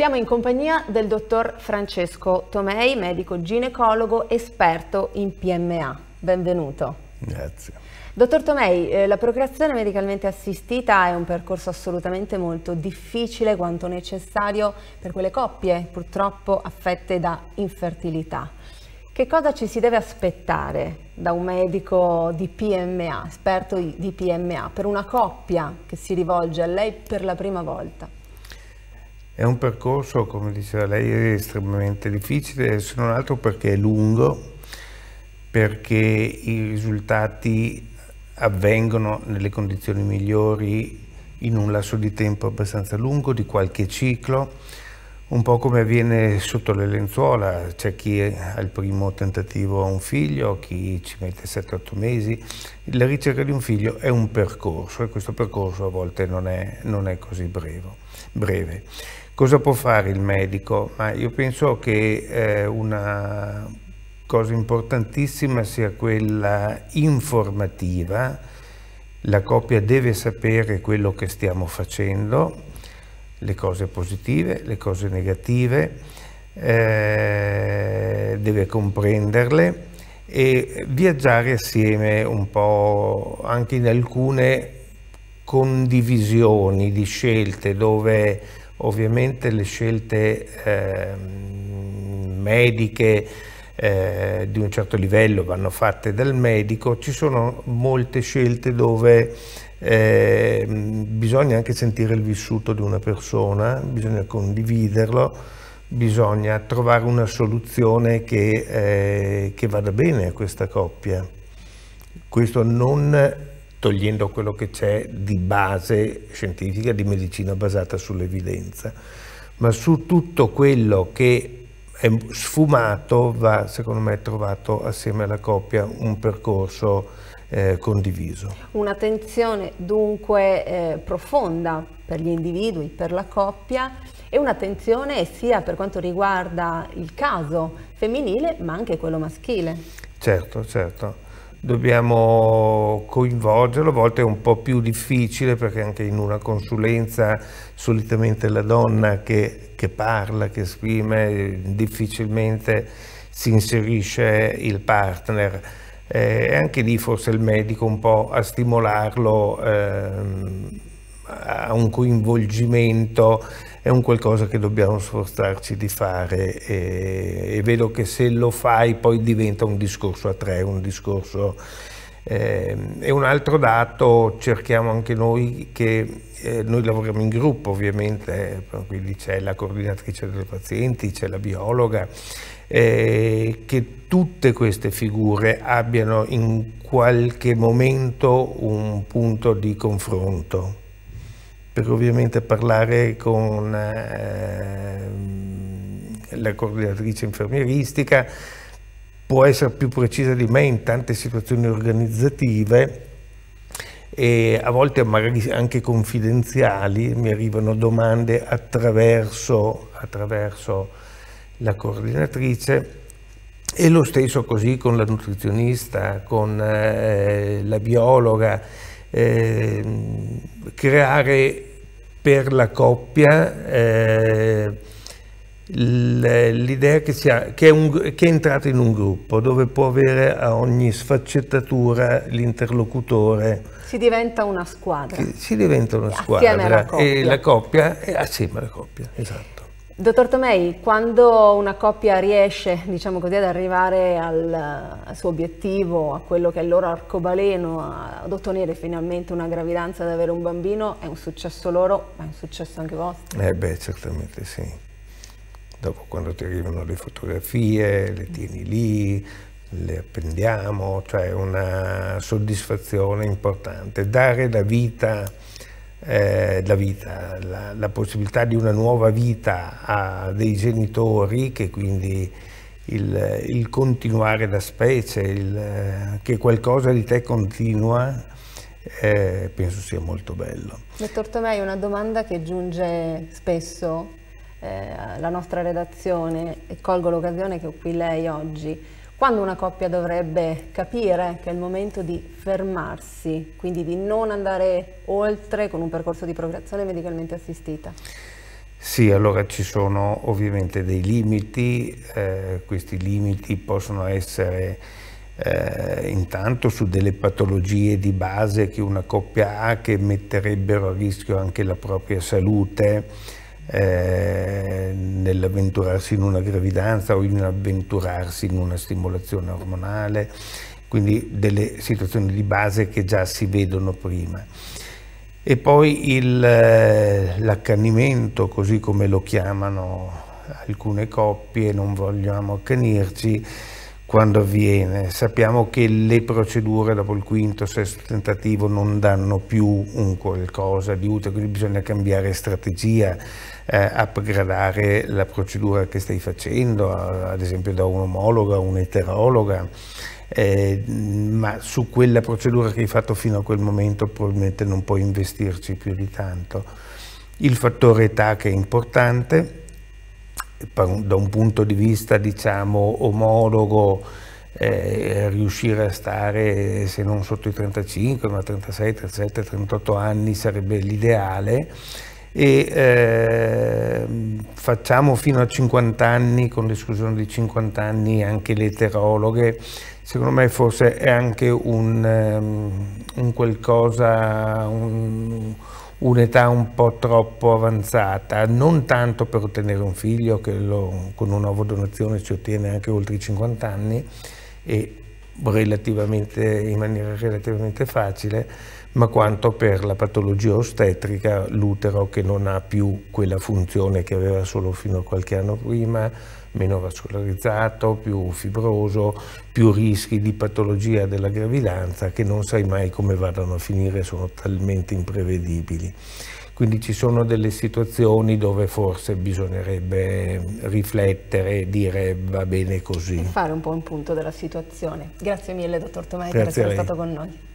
Siamo in compagnia del dottor Francesco Tomei, medico ginecologo esperto in PMA. Benvenuto. Grazie. Dottor Tomei, la procreazione medicalmente assistita è un percorso assolutamente molto difficile quanto necessario per quelle coppie purtroppo affette da infertilità. Che cosa ci si deve aspettare da un medico di PMA, esperto di PMA, per una coppia che si rivolge a lei per la prima volta? È un percorso, come diceva lei, estremamente difficile, se non altro perché è lungo, perché i risultati avvengono nelle condizioni migliori in un lasso di tempo abbastanza lungo, di qualche ciclo, un po' come avviene sotto le lenzuola. C'è chi al primo tentativo ha un figlio, chi ci mette 7-8 mesi. La ricerca di un figlio è un percorso e questo percorso a volte non è così breve. Cosa può fare il medico? Ma io penso che una cosa importantissima sia quella informativa. La coppia deve sapere quello che stiamo facendo, le cose positive, le cose negative, deve comprenderle e viaggiare assieme un po' anche in alcune condivisioni di scelte dove ovviamente le scelte mediche di un certo livello vanno fatte dal medico. Ci sono molte scelte dove bisogna anche sentire il vissuto di una persona, bisogna condividerlo, bisogna trovare una soluzione che vada bene a questa coppia. Questo non togliendo quello che c'è di base scientifica, di medicina basata sull'evidenza, ma su tutto quello che è sfumato va, secondo me, trovato assieme alla coppia un percorso condiviso. Un'attenzione dunque profonda per gli individui, per la coppia, e un'attenzione sia per quanto riguarda il caso femminile ma anche quello maschile. Certo, certo. Dobbiamo coinvolgerlo, a volte è un po' più difficile perché anche in una consulenza solitamente la donna che parla, che esprime, difficilmente si inserisce il partner. E anche lì forse il medico un po' a stimolarlo a un coinvolgimento è un qualcosa che dobbiamo sforzarci di fare e vedo che se lo fai poi diventa un discorso a tre, un discorso e un altro dato cerchiamo anche noi che noi lavoriamo in gruppo ovviamente, quindi c'è la coordinatrice dei pazienti, c'è la biologa, che tutte queste figure abbiano in qualche momento un punto di confronto, perché ovviamente parlare con la coordinatrice infermieristica può essere più precisa di me in tante situazioni organizzative e a volte magari anche confidenziali, mi arrivano domande attraverso la coordinatrice e lo stesso così con la nutrizionista, con la biologa, creare per la coppia l'idea che è entrata in un gruppo dove può avere a ogni sfaccettatura l'interlocutore. Si diventa una squadra. Si diventa una squadra e la coppia è assieme alla coppia, esatto. Dottor Tomei, quando una coppia riesce, diciamo così, ad arrivare al suo obiettivo, a quello che è il loro arcobaleno, ad ottenere finalmente una gravidanza, ad avere un bambino, è un successo loro, ma è un successo anche vostro? Beh, certamente sì. Dopo quando ti arrivano le fotografie, le tieni lì, le appendiamo, cioè una soddisfazione importante. Dare la vita, la possibilità di una nuova vita a dei genitori, che quindi il continuare da specie, che qualcosa di te continua, penso sia molto bello. Dottor Tomei, una domanda che giunge spesso alla nostra redazione e colgo l'occasione che ho qui lei oggi. Quando una coppia dovrebbe capire che è il momento di fermarsi, quindi di non andare oltre con un percorso di procreazione medicalmente assistita? Sì, allora ci sono ovviamente dei limiti, questi limiti possono essere intanto su delle patologie di base che una coppia ha, che metterebbero a rischio anche la propria salute nell'avventurarsi in una gravidanza o in avventurarsi in una stimolazione ormonale, quindi delle situazioni di base che già si vedono prima. E poi l'accanimento, così come lo chiamano alcune coppie, non vogliamo accanirci, quando avviene. Sappiamo che le procedure dopo il quinto, sesto tentativo non danno più un qualcosa di utile, quindi bisogna cambiare strategia, upgradare la procedura che stai facendo, ad esempio da un'omologa o un'eterologa. Ma su quella procedura che hai fatto fino a quel momento probabilmente non puoi investirci più di tanto. Il fattore età che è importante, da un punto di vista diciamo omologo, riuscire a stare se non sotto i 35 ma 36, 37, 38 anni sarebbe l'ideale, e facciamo fino a 50 anni, con l'esclusione di 50 anni anche le eterologhe. Secondo me forse è anche un qualcosa, un'età un po' troppo avanzata, non tanto per ottenere un figlio, che con una ovodonazione si ottiene anche oltre i 50 anni e in maniera relativamente facile, ma quanto per la patologia ostetrica, l'utero che non ha più quella funzione che aveva solo fino a qualche anno prima, meno vascolarizzato, più fibroso, più rischi di patologia della gravidanza che non sai mai come vadano a finire, sono talmente imprevedibili. Quindi ci sono delle situazioni dove forse bisognerebbe riflettere e dire va bene così. E fare un po' un punto della situazione. Grazie mille, dottor Tomei, per essere stato con noi.